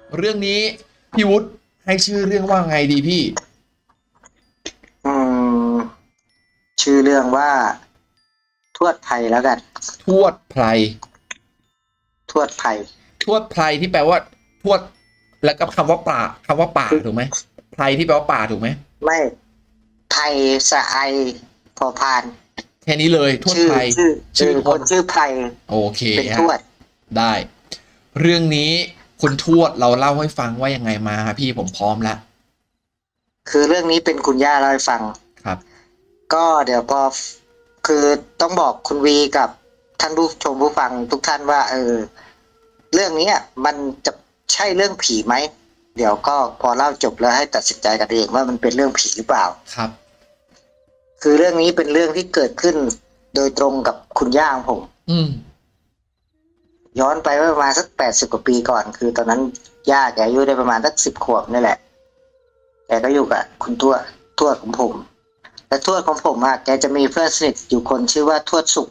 เรื่องนี้พี่วุฒิให้ชื่อเรื่องว่าไงดีพี่อืมชื่อเรื่องว่าทวดไพแล้วกันทวดไพรทวดไพทวดไพรที่แปลว่าทวดแล้วก็คำว่าป่าคือถูกไหมไพรที่แปลว่าป่าถูกไหมไม่ไทยสะไอพอพานแค่นี้เลยทวดชื่อไพรชื่อคนชื่อทวดชื่อไพโอเคเป็นทฮะวดได้เรื่องนี้คุณทวดเราเล่าให้ฟังว่ายังไงมาพี่ผมพร้อมแล้วคือเรื่องนี้เป็นคุณย่าเล่าให้ฟังครับก็เดี๋ยวพอคือต้องบอกคุณวีกับท่านผู้ชมผู้ฟังทุกท่านว่าเรื่องนี้มันจะใช่เรื่องผีไหมเดี๋ยวก็พอเล่าจบแล้วให้ตัดสินใจกันเองว่ามันเป็นเรื่องผีหรือเปล่าครับคือเรื่องนี้เป็นเรื่องที่เกิดขึ้นโดยตรงกับคุณย่าของผมอืมย้อนไปประมาณสัก80 กว่าปีก่อนคือตอนนั้นย่าแกอายุได้ประมาณสัก10 ขวบนี่แหละแกก็อยู่กับคุณทวดของผมและทวดของผมแกจะมีเพื่อนสนิทอยู่คนชื่อว่าทวดสุข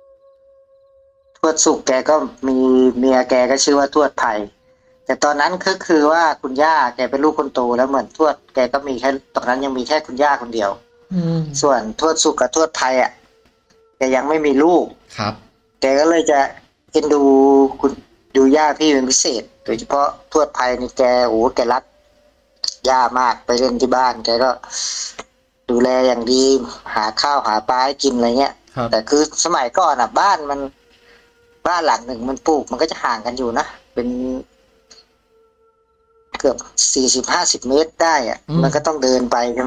แกก็มีเมียแกก็ชื่อว่าทวดไผ่แต่ตอนนั้นคือว่าคุณย่าแกเป็นลูกคนโตแล้วเหมือนทวดแกก็มีแค่ตอนนั้นยังมีแค่คุณย่าคนเดียวอืมส่วนทวดสุขกับทวดไผ่แกยังไม่มีลูกครับแกก็เลยจะเอ็นดูคุณดูย่าพี่เป็นพิเศษโดยเฉพาะทวดไผ่นี่แกแกรักย่ามากไปเล่นที่บ้านแกก็ดูแลอย่างดีหาข้าวหาปลาให้กินอะไรเงี้ยครับแต่คือสมัยก่อนบ้านหลังหนึ่งมันปลูกมันก็จะห่างกันอยู่นะเป็นเกือบ40-50 เมตรได้มันก็ต้องเดินไปใช่ไหม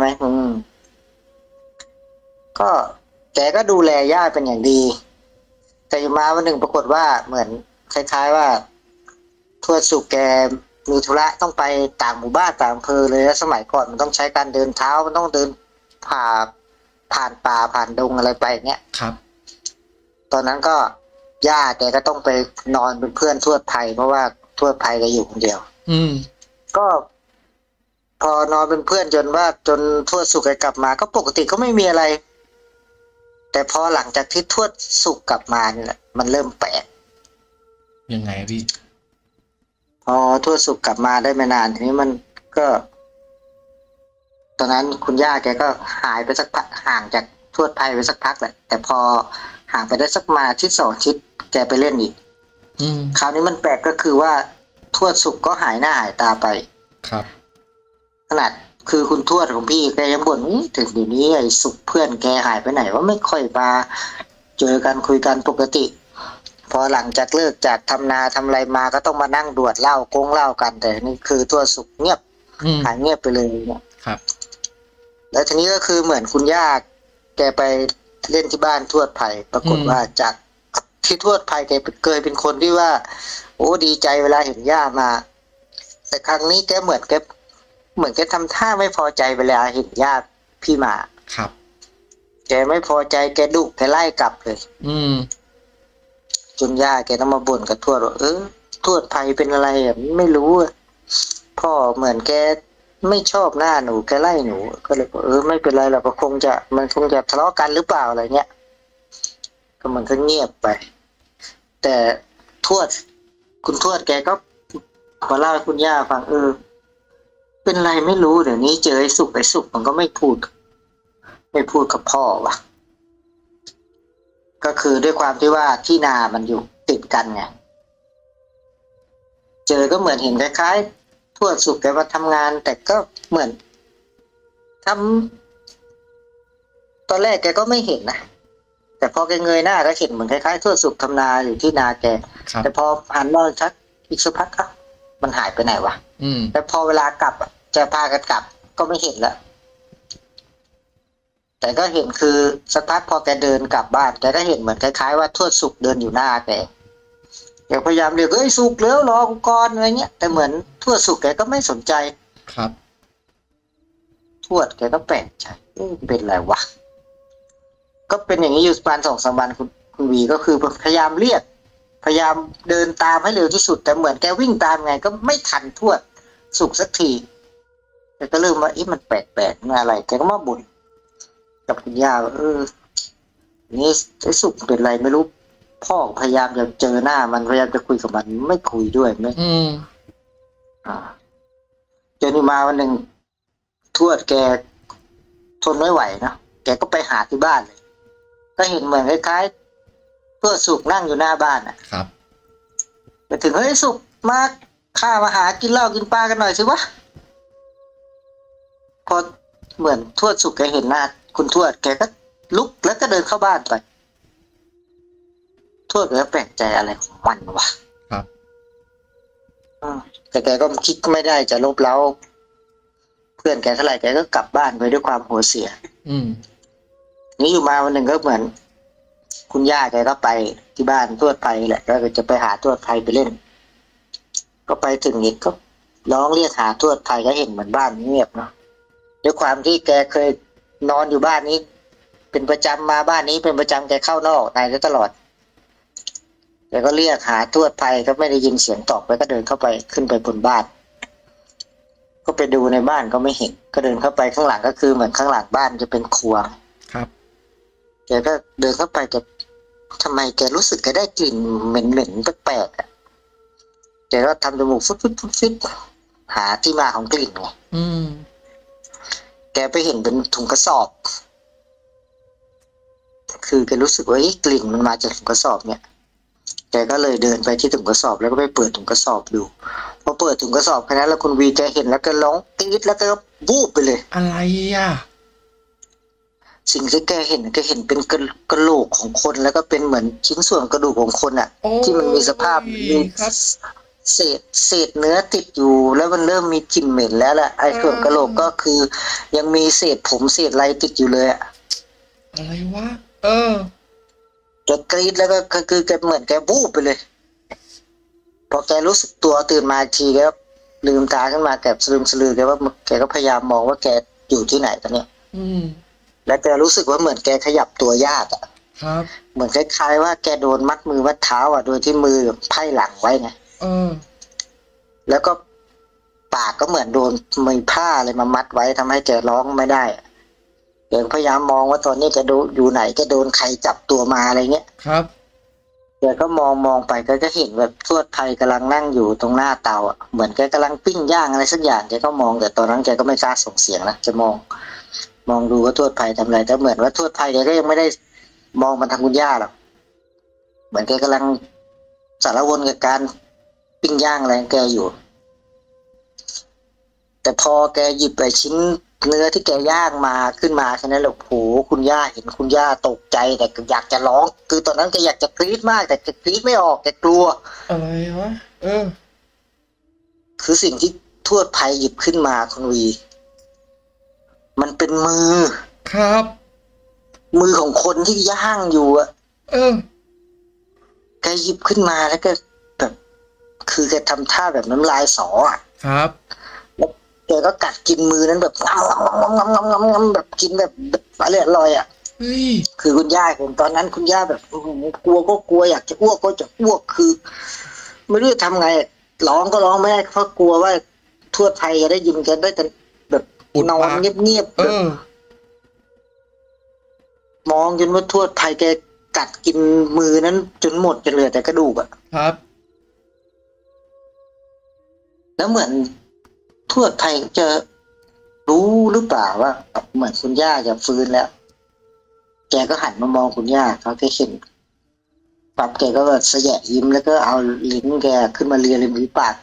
ก็แกก็ดูแลย่าเป็นอย่างดีแต่อยู่มาวันหนึ่งปรากฏว่าเหมือนคล้ายๆว่าทวดสุขแกมีธุระต้องไปต่างหมู่บ้านต่างอำเภอเลยแล้วสมัยก่อนมันต้องใช้การเดินเท้ามันต้องเดินผ่าผ่านป่าผ่านดงอะไรไปเงี้ยครับตอนนั้นก็ย่าแกก็ต้องไปนอนเป็นเพื่อนทวดไผ่เพราะว่าทวดไผ่แกอยู่คนเดียวก็พอนอนเป็นเพื่อนจนทวดสุขแกกลับมาก็ปกติก็ไม่มีอะไรแต่พอหลังจากที่ทวดสุขกลับมาเนี่ยมันเริ่มแปลกยังไงพี่พอทวดสุขกลับมาได้ไม่นานทีนี้มันก็ตอนนั้นคุณย่าแกก็หายไปสักพักห่างจากทวดไผ่ไปสักพักแหละแต่พอห่างไปได้สักมาทิศ2 อาทิตย์แกไปเล่นอีกคราวนี้มันแปลกก็คือว่าทวดสุขก็หายหน้าหายตาไปครับขนาดคือคุณทวดของพี่แกยังบ่นถึงเดี๋ยวนี้ไอ้สุขเพื่อนแกหายไปไหนว่าไม่ค่อยมาเจอกันคุยกันปกติพอหลังจากเลิกจากทำนาทำอะไรมาก็ต้องมานั่งดวดเหล้ากงเหล้ากันแต่นี่คือทวดสุขเงียบหายเงียบไปเลยเนี่ยครับแล้วทีนี้ก็คือเหมือนคุณย่าแกไปเล่นที่บ้านทวดไผ่ปรากฏว่าจากที่ทวดไผ่แกเคยเป็นคนที่ว่าดีใจเวลาเห็นย่ามาแต่ครั้งนี้แกเหมือนแกทำท่าไม่พอใจเวลาเห็นญาติพี่มาครับแกไม่พอใจแกดุแกไล่กลับเลยจนย่าแกต้องมาบ่นกับทวดว่าทวดไผ่เป็นอะไรไม่รู้พ่อเหมือนแกไม่ชอบหน้าหนูแกไล่หนูก็เลยบอกไม่เป็นไรหรอกก็มันคงจะทะเลาะกันหรือเปล่าอะไรเงี้ยก็มันก็เงียบไปแต่คุณทวดแกก็มาเล่าให้คุณย่าฟังเป็นไรไม่รู้เดี๋ยวนี้เจอไอ้สุกมันก็ไม่พูดกับพ่อว่ะก็คือด้วยความที่ว่าที่นามันอยู่ติดกันไงเจอก็เหมือนเห็นคล้ายๆทวดสุกแกมาทำงานแต่ก็เหมือนทำตอนแรกแกก็ไม่เห็นนะแต่พอแกเงยหน้าก็เห็นเหมือนคล้ายๆทวดสุกทำนาอยู่ที่นาแกแต่พอหันมองชักอีกสักพักมันหายไปไหนวะแต่พอเวลากลับจะพากันกลับก็ไม่เห็นแล้วแต่ก็เห็นคือสักพักพอแกเดินกลับบ้านแกก็เห็นเหมือนคล้ายๆว่าทวดสุกเดินอยู่หน้าแกพยายามเรียกสุกแล้วรอกูก่อนอะไรเงี้ยแต่เหมือนทวดสุกแกก็ไม่สนใจครับทวดแกก็แปลกใจเป็นไรวะก็เป็นอย่างนี้อยู่ประมาณ2-3 วันคุณวีก็คือพยายามเรียกพยายามเดินตามให้เร็วที่สุดแต่เหมือนแกวิ่งตามไงก็ไม่ทันทวดสุกสักทีแกก็เริ่มว่ามันแปลกๆอะไรแกก็มาบ่นกับคุณย่านี่ไอ้สุกเป็นไรไม่รู้พ่อพยายามจะเจอหน้ามันพยายามจะคุยกับมันไม่คุยด้วยไม่อ่าจนมาวันหนึ่งทวดแกทนไม่ไหวนะแกก็ไปหาที่บ้านเลยก็เห็นเหมือนคล้ายๆทวดสุกนั่งอยู่หน้าบ้านอ่ะครับไปถึงเฮ้ยสุกมาข้ามาหากินเหล้ากินปลากันหน่อยสิวะพอเหมือนทวดสุกแกเห็นหน้าคุณทวดแกก็ลุกแล้วก็เดินเข้าบ้านไปทวดแกแปลกใจอะไรของมันวะครับแต่แกก็คิดไม่ได้จะลบเล้าเพื่อนแกเท่าไหร่แกก็กลับบ้านไปด้วยความหัวเสียนี่อยู่มาวันหนึ่งก็เหมือนคุณย่าแกก็ไปที่บ้านทวดไพแหละแล้วก็จะไปหาทวดไพไปเล่นก็ไปถึงอีกก็ร้องเรียกหาทวดไพก็เห็นเหมือนบ้านเงียบเนาะด้วยความที่แกเคยนอนอยู่บ้านนี้เป็นประจำมาบ้านนี้เป็นประจำแกเข้านอกในตลอดแกก็เรียกหาทวดไพก็ไม่ได้ยินเสียงตอบไปก็เดินเข้าไปขึ้นไปบนบ้านก็ไปดูในบ้านก็ไม่เห็นก็เดินเข้าไปข้างหลังก็คือเหมือนข้างหลังบ้านจะเป็นครัวครับแกก็เดินเข้าไปแกทำไมแกรู้สึกแกได้กลิ่นเหม็นๆแปลกๆแกก็ทำจมูกฟุดหาที่มาของกลิ่นไงแกไปเห็นเป็นถุงกระสอบคือแกรู้สึกว่ากลิ่นมันมาจากถุงกระสอบเนี่ยแกก็เลยเดินไปที่ถุงกระสอบแล้วก็ไปเปิดถุงกระสอบดูพอเปิดถุงกระสอบแค่นั้นแล้วคุณวีแกเห็นแล้วก็ร้องกรี๊ดแล้วก็วูบไปเลยอะไรอ่ะสิ่งที่แกเห็นเป็นกระโหลกของคนแล้วก็เป็นเหมือนชิ้นส่วนกระดูกของคนอ่ะที่มันมีสภาพมีเศษเนื้อติดอยู่แล้วมันเริ่มมีกลิ่นเหม็นแล้วแหละไอ้ส่วนกระโหลกก็คือยังมีเศษผมเศษอะไรติดอยู่เลยอะอะไรวะแกกรี๊ดแล้วก็คือแกเหมือนแกวูบไปเลยพอแกรู้สึกตัวตื่นมาอีกทีแกลืมตาขึ้นมาแกสลืมสลือแกว่าแกก็พยายามมองว่าแกอยู่ที่ไหนตอนนี้แล้วแกรู้สึกว่าเหมือนแกขยับตัวยากอ่ะครับเหมือนคล้ายๆว่าแกโดนมัดมือมัดเท้าอ่ะโดยที่มือไพ่หลังไว้ไงแล้วก็ปากก็เหมือนโดนมือผ้าอะไรมามัดไว้ทำให้แกร้องไม่ได้แกพยายามมองว่าตอนนี้แกอยู่ไหนแกโดนใครจับตัวมาอะไรเงี้ยครับแกก็มองไปก็จะเห็นแบบทวดไพกำลังนั่งอยู่ตรงหน้าเตาอ่ะเหมือนแกกำลังปิ้งย่างอะไรสักอย่างแกก็มองแต่ตอนนั้นแกก็ไม่กล้าส่งเสียงนะจะมองดูว่าทวดไพทำอะไรแต่เหมือนว่าทวดไพแกก็ยังไม่ได้มองมาทางคุณย่าหรอกเหมือนแกกำลังสารวนกับการปิ้งย่างอะไรแกอยู่แต่พอแกหยิบไปชิ้นเนื้อที่แกย่างมาขึ้นมาแค่นั้นแหละโหคุณย่าเห็นคุณย่าตกใจแต่อยากจะร้องคือตอนนั้นแกอยากจะกรี๊ดมากแต่แกกรี๊ดไม่ออกแกกลัวอะไรวะคือสิ่งที่ทวดไพหยิบขึ้นมาคุณวีมันเป็นมือครับมือของคนที่ย่างอยู่อะแกหยิบขึ้นมาแล้วก็แบบคือแกทำท่าแบบน้ำลายสออ่ะครับแล้วแกก็กัดกินมือนั้นแบบงำแบบกินแบบอร่อยอ่ะคือคุณย่าผมตอนนั้นคุณย่าแบบกลัวก็กลัวอยากจะอ้วกก็จะอ้วกคือไม่รู้จะทำไงร้องก็ร้องไม่ได้เพราะกลัวว่าทวดไทยจะได้ยินแกได้แต่แบบนอนเงียบๆมองจนว่าทวดไทยแกกัดกินมือนั้นจนหมดจนเหลือแต่กระดูกอ่ะครับแล้วเหมือนทวดไทยจะรู้หรือเปล่าว่าเหมือนคุณย่าจะฟื้นแล้วแกก็หันมามองคุณย่าเขาแกเห็นปั๊บแกก็แบบแสยะยิ้มแล้วก็เอาลิ้นแกขึ้นมาเลียริมฝีปาก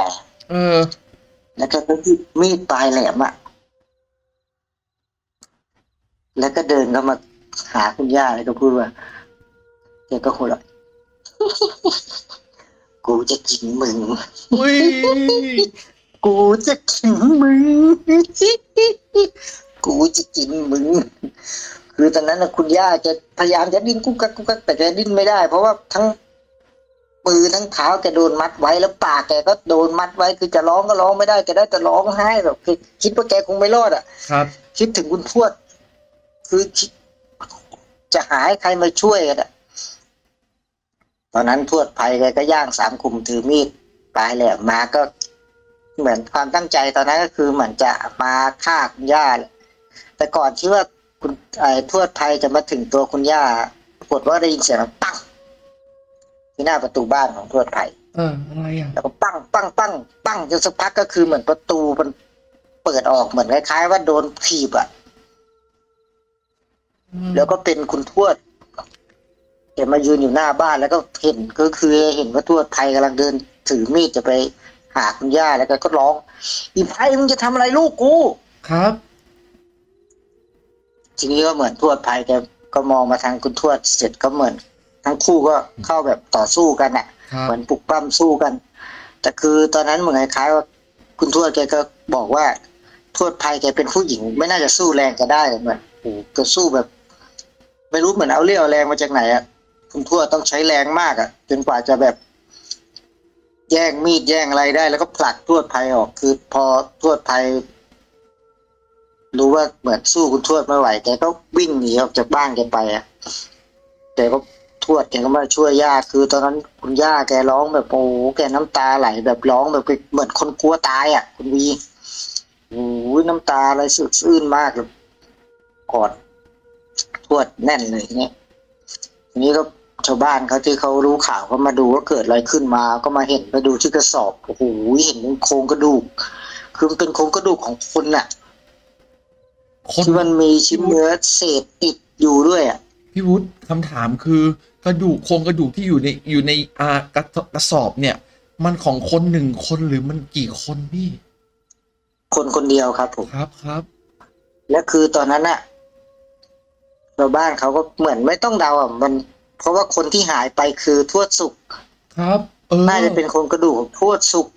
แล้วก็หยิบมีดปลายแหลมอ่ะแล้วก็เดินเข้ามาหาคุณย่าแล้วก็พูดว่าแกก็หัวเราะกูจะกินมึงกูจะกินมึงกูจะกินมึงคือตอนนั้นนะคุณย่าจะพยายามจะดิ้นกุ๊กกักแต่แกดิ้นไม่ได้เพราะว่าทั้งมือทั้งเท้าแกโดนมัดไว้แล้วปากแกก็โดนมัดไว้คือจะร้องก็ร้องไม่ได้แกได้แต่ร้องไห้แบบคือคิดว่าแกคงไม่รอดอ่ะครับคิดถึงคุณทวดคือจะหาให้ใครมาช่วยกันอ่ะตอนนั้นทวดไพแกก็ย่างสามคุมถือมีดปลายแหลมมาก็เหมือนความตั้งใจตอนนั้นก็คือเหมือนจะมาฆ่าคุณย่าแต่ก่อนที่ว่าคุณทวดไพจะมาถึงตัวคุณย่าปรากฏว่าได้ยินเสียงปังที่หน้าประตูบ้านของทวดไพอะไรอ่ะแล้วก็ปั้งปั้งปั้งปั้งจนสักพักก็คือเหมือนประตูมันเปิดออกเหมือนคล้ายๆว่าโดนถีบอะแล้วก็เป็นคุณทวดแกมายืนอยู่หน้าบ้านแล้วก็เห็นก็คือเห็นว่าทวดไทยกำลังเดินถือมีดจะไปหาคุณย่าแล้วก็ร้องอีไพมึงจะทำอะไรลูกกูครับทีนี้ก็เหมือนทวดไทยแกก็มองมาทางคุณทวดเสร็จก็เหมือนทั้งคู่ก็เข้าแบบต่อสู้กันอ่ะเหมือนปลุกปั้มสู้กันแต่คือตอนนั้นเหมือนคล้ายๆว่าคุณทวดแกก็บอกว่าทวดไทยแกเป็นผู้หญิงไม่น่าจะสู้แรงจะได้เหมือนโอ้ก็สู้แบบ ไม่รู้เหมือนเอาเรี่ยวแรงมาจากไหนอ่ะคุณทวดต้องใช้แรงมากอ่ะจนกว่าจะแบบแย่งมีดแย่งอะไรได้แล้วก็ผลักทวดไทยออกคือพอทวดไทยรู้ว่าเหมือนสู้คุณทวดไม่ไหวแกก็วิ่งหนีออกจากบ้านแกไปอ่ะแต่ก็ทวดแกก็มาช่วยย่าคือตอนนั้นคุณย่าแกร้องแบบโอ้แกน้ำตาไหลแบบร้องแบบเหมือนคนกลัวตายอ่ะคุณวีโอ้ยน้ำตาอะไรสึกซื่นมากเลยกอดทวดแน่นเลยเนี่ยทีนี้ก็ชาวบ้านเขาที่เขารู้ข่าวก็มาดูว่าเกิดอะไรขึ้นมาก็มาเห็นไปดูที่กระสอบโอ้โหเห็นโครงกระดูกคือมันเป็นโครงกระดูกของคนน่ะที่มันมีชิ้นเนื้อเศษติดอยู่ด้วยอ่ะพี่วุฒิคำถามคือกระดูกโครงกระดูกที่อยู่ในกระสอบเนี่ย มันของคนหนึ่งคนหรือมันกี่คนพี่คนคนเดียวครับผมครับและคือตอนนั้นน่ะชาวบ้านเขาก็เหมือนไม่ต้องเดาอ่ะมันเพราะว่าคนที่หายไปคือทวดสุขครับน่าจะเป็นโครงกระดูกของทวดสุข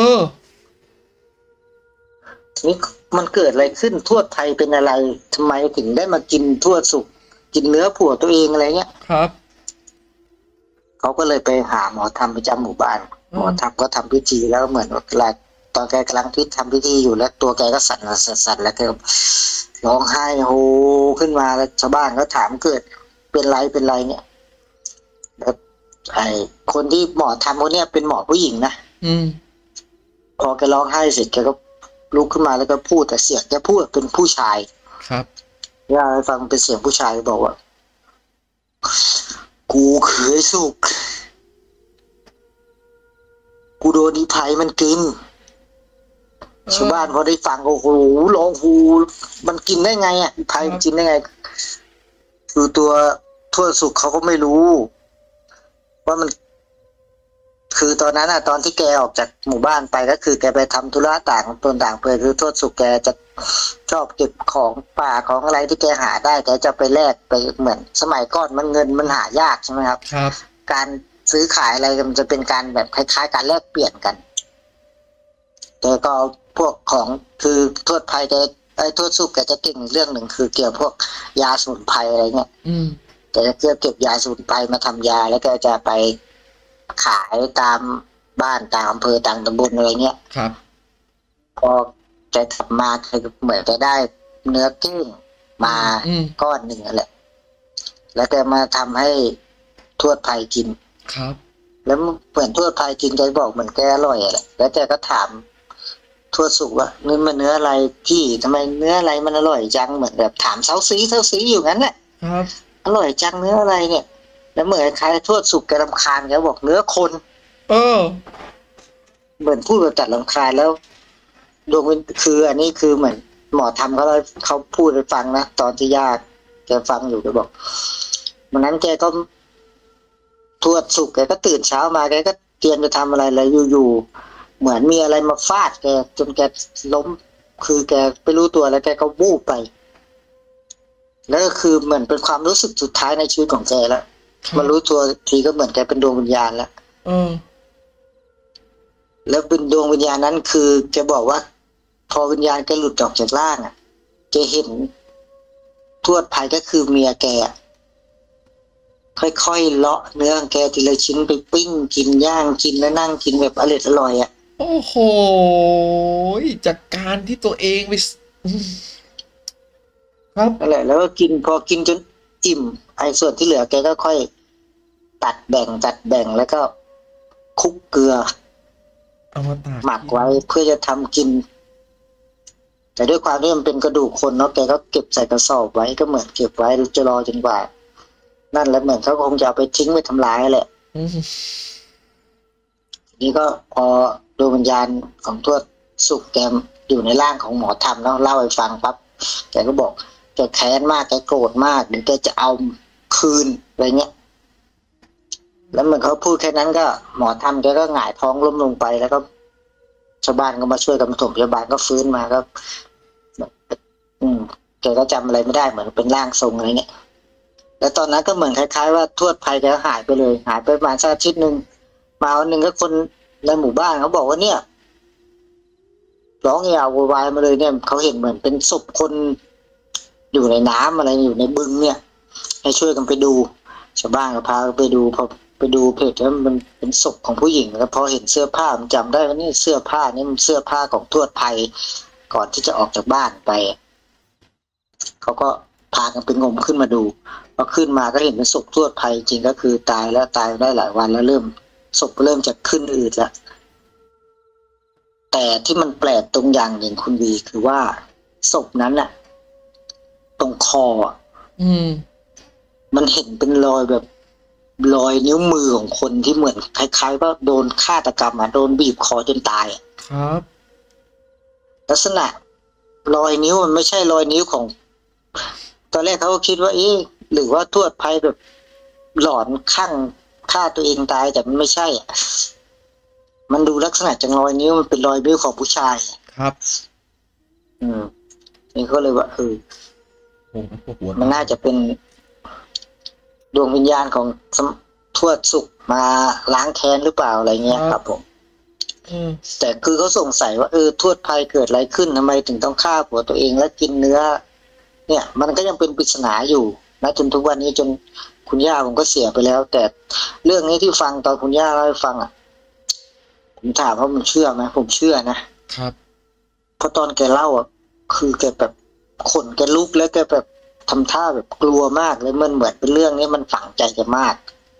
ทีนี้มันเกิดอะไรขึ้นทวดไทยเป็นอะไรทำไมถึงได้มากินทวดสุขกินเนื้อผัวตัวเองอะไรเงี้ยครับเขาก็เลยไปหาหมอธรรมประจำหมู่บ้านหมอธรรมก็ทำพิธีแล้วเหมือนเวลาตอนแกกำลังทำพิธีอยู่แล้วตัวแกก็สั่นแล้วแกร้องไห้โฮขึ้นมาแล้วชาวบ้านก็ถามเกิดเป็นไรเนี่ยแล้วไอ้คนที่หมอทำคนเนี้ยเป็นหมอผู้หญิงนะพอแกร้องไห้เสร็จแกก็ลุกขึ้นมาแล้วก็พูดแต่เสียงแกพูดเป็นผู้ชายครับย่าฟังเป็นเสียงผู้ชายบอกว่ากูเคยสุกกูโดนอีไผ่มันกินชาวบ้านพอได้ฟังโอ้โหร้องฮูมันกินได้ไงอ่ะอีไผ่มันกินได้ไงคือตัวทวดสุกเขาก็ไม่รู้ว่ามันคือตอนนั้นตอนที่แกออกจากหมู่บ้านไปก็คือแกไปทำธุระต่างตนต่างเพื่อคือทวดสุกแกจะชอบเก็บของป่าของอะไรที่แกหาได้แกจะไปแลกไปเหมือนสมัยก่อนมันเงินมันหายากใช่ไหมครับครับการซื้อขายอะไรมันจะเป็นการแบบคล้ายๆการแลกเปลี่ยนกันแต่ก็พวกของคือทวดไผ่แกทวดสุกแกจะเก่งเรื่องหนึ่งคือเกี่ยวพวกยาสมุนไพรอะไรเงี้ยแกจะเก็บยาสมุนไพรมาทำยาแล้วก็จะไปขายตามบ้านตามอำเภอต่างตำบลอะไรเงี้ยครับพอแกทำมาคือเหมือนจะได้เนื้อเก้งมาก้อนหนึ่งแหละแล้วแกมาทำให้ทวดไผ่กินครับแล้วเหมือนทวดไผ่กินแกบอกเหมือนแกอร่อยแหละแล้วแกก็ถามทวดสุกว่าเนื้ออะไรพี่ทำไมเนื้ออะไรมันอร่อยจังเหมือนแบบถามเซาซีอยู่งั้นแหละครับอร่อยจังเนื้ออะไรเนี่ยแล้วเหมือนใครทวดสุกแกรำคาญแกบอกเนื้อคนเหมือนพูดแบบตัดรำคาญแล้วดวงวิญคืออันนี้คือเหมือนหมอทำเขาพูดให้ฟังนะตอนที่ญาติแกฟังอยู่แกบอกวันนั้นแกก็ทวดสุกแกก็ตื่นเช้ามาแกก็เตรียมจะทำอะไรเลยอยู่ๆเหมือนมีอะไรมาฟาดแกจนแกล้มคือแกไม่รู้ตัวแล้วแกก็วูบไปแล้วก็คือเหมือนเป็นความรู้สึกสุดท้ายในชีวิตของแกแล้วมารู้ตัวทีก็เหมือนแกเป็นดวงวิญญาณแล้วแล้วเป็นดวงวิญญาณนั้นคือแกบอกว่าพอวิญญาณแกหลุดออกจากร่างแกเห็นทวดไผ่ก็คือเมียแกค่อยๆเลาะเนื้อแกทีละชิ้นไปปิ้งกินย่างกินแล้วนั่งกินแบบอร่อยโอ้โหจากการที่ตัวเองไปครับนั่นแหละแล้วก็กินพอกินจนอิ่มไอ้ส่วนที่เหลือแกก็ค่อยตัดแบ่งแล้วก็คลุกเกลือเอามาตากหมักไว้เพื่อจะทำกินแต่ด้วยความที่มันเป็นกระดูกคนเนาะแกก็เก็บใส่กระสอบไว้ก็เหมือนเก็บไว้จะรอจนกว่านั่นแล้วเหมือนเขาคงจะเอาไปทิ้งไปทำลายแหละนี่ก็พอดวงวิญญาณของทวดสุขแกอยู่ในร่างของหมอธรรมแล้วเล่าให้ฟังปั๊บแกก็บอกแกแค้นมากแกโกรธมากเดี๋ยวแกจะเอาคืนอะไรเงี้ยแล้วเหมือนเขาพูดแค่นั้นก็หมอธรรมแกก็หงายท้องล้มลงไปแล้วก็ชาวบ้านก็มาช่วยกันปฐมพยาบาลก็ฟื้นมาก็แกก็จำอะไรไม่ได้เหมือนเป็นร่างทรงอะไรเงี้ยแล้วตอนนั้นก็เหมือนคล้ายๆว่าทวดภัยแกหายไปเลยหายไปประมาณสักอาทิตย์นึงมาวันหนึ่งก็คนในหมู่บ้านเขาบอกว่าเนี่ยร้องยาวโวยวายมาเลยเนี่ยเขาเห็นเหมือนเป็นศพคนอยู่ในน้ำอะไรอยู่ในบึงเนี่ยให้ช่วยกันไปดูชาวบ้านก็พาไปดูพอไปดูเพจแล้วมันเป็นศพของผู้หญิงแล้วพอเห็นเสื้อผ้ามันจำได้ว่านี่เสื้อผ้านี่มันเสื้อผ้าของทวดภัยก่อนที่จะออกจากบ้านไปเขาก็พากันไปงมขึ้นมาดูพอขึ้นมาก็เห็นเป็นศพทวดภัยจริงก็คือตายแล้วตายได้หลายวันแล้วศพเริ่มจะขึ้นอืดแล้วแต่ที่มันแปลกตรงอย่างหนึ่งคุณวีคือว่าศพนั้นน่ะตรงคอมันเห็นเป็นรอยแบบรอยนิ้วมือของคนที่เหมือนคล้ายๆว่าโดนฆาตกรรมโดนบีบคอจนตายครับลักษณะรอยนิ้วมันไม่ใช่รอยนิ้วของตอนแรกเขาก็คิดว่าหรือว่าทวดภัยแบบหลอนข้างฆ่าตัวเองตายแต่มันไม่ใช่มันดูลักษณะจากรอยนิ้วมันเป็นรอยนิ้วของผู้ชายครับนี่ก็เลยว่ามันน่าจะเป็นดวงวิญญาณของทวดสุขมาล้างแค้นหรือเปล่าอะไรเงี้ยครับผมแต่คือเขาสงสัยว่าทวดภัยเกิดอะไรขึ้นทำไมถึงต้องฆ่าผัวตัวเองและกินเนื้อเนี่ยมันก็ยังเป็นปริศนาอยู่นะจนทุกวันนี้จนคุณย่าผมก็เสียไปแล้วแต่เรื่องนี้ที่ฟังตอนคุณย่าเล่าให้ฟังผมถามว่ามันเชื่อไหมผมเชื่อนะครับเพราะตอนแกเล่าคือแกแบบขนแกลุกแล้วแกแบบทำท่าแบบกลัวมากเลยมันเหมือนเป็นเรื่องนี้มันฝังใจแกมาก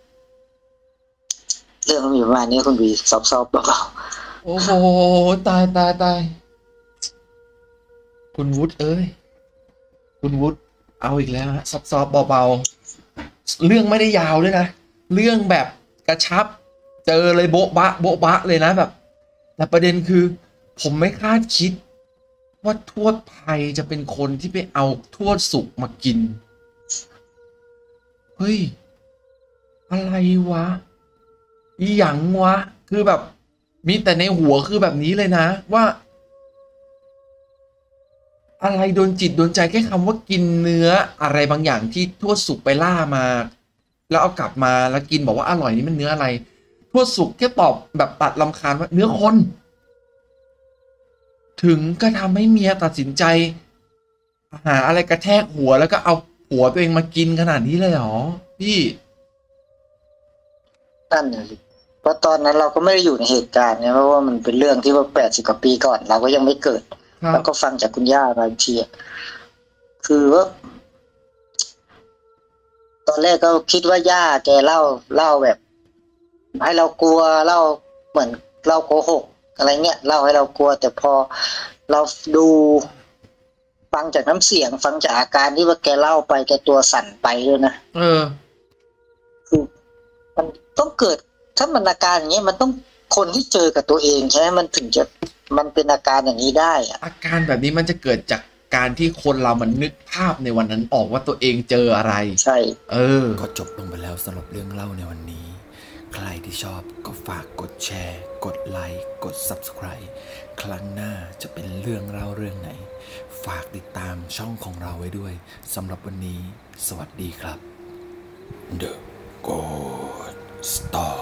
เรื่องมันมีประมาณนี้คุณวีซอบๆเบาๆโอ้โหตายคุณวุฒิคุณวุฒิเอาอีกแล้วฮะซอบๆเบาๆเรื่องไม่ได้ยาวด้วยนะเรื่องแบบกระชับเจอเลยโบ๊ะบะเลยนะแบบแต่ประเด็นคือผมไม่คาดคิดว่าทวดภัยจะเป็นคนที่ไปเอาทวดสุกมากินเฮ้ยอะไรวะอีหยังวะคือแบบมีแต่ในหัวคือแบบนี้เลยนะว่าอะไรโดนจิตโดนใจแค่คำว่ากินเนื้ออะไรบางอย่างที่ทวดสุกไปล่ามาแล้วเอากลับมาแล้วกินบอกว่าอร่อยนี่มันเนื้ออะไรทวดสุกแค่ตอบแบบตัดรำคาญว่าเนื้อคนถึงก็ทำให้เมียตัดสินใจหาอะไรกระแทกหัวแล้วก็เอาหัวตัวเองมากินขนาดนี้เลยเหรอพี่นั่นเลยเพราะตอนนั้นเราก็ไม่ได้อยู่ในเหตุการณ์เนี่ยเพราะว่ามันเป็นเรื่องที่ว่า80 กว่าปีก่อนเราก็ยังไม่เกิดแล้วก็ฟังจากคุณย่าบางทีคือว่าตอนแรกก็คิดว่าย่าแกเล่าแบบให้เรากลัวเล่าเหมือนเล่าโกหกอะไรเงี้ยเล่าให้เรากลัวแต่พอเราดูฟังจากน้ำเสียงฟังจากอาการที่ว่าแกเล่าไปแกตัวสั่นไปด้วยนะคือมันต้องเกิดถ้ามันอาการอย่างเงี้ยมันต้องคนที่เจอกับตัวเองใช่ไหมมันถึงจะมันเป็นอาการอย่างนี้ได้อาการแบบนี้มันจะเกิดจากการที่คนเรามันนึกภาพในวันนั้นออกว่าตัวเองเจออะไรใช่ก็จบลงไปแล้วสำหรับเรื่องเล่าในวันนี้ใครที่ชอบก็ฝากกดแชร์กดไลค์กด Subscribe ครั้งหน้าจะเป็นเรื่องเล่าเรื่องไหนฝากติดตามช่องของเราไว้ด้วยสำหรับวันนี้สวัสดีครับ The Ghost Story